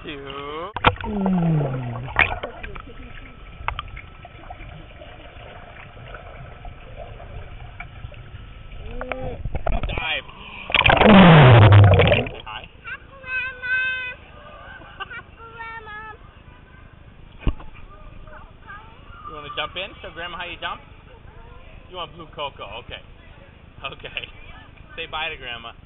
2. Dive. Hi. You want to jump in? Show Grandma how you jump? You want blue cocoa? Okay. Okay. Say bye to Grandma.